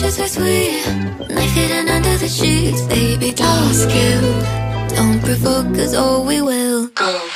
kisses are sweet, knife hidden under the sheets. Baby, don't skill, don't provoke, cause oh we will go.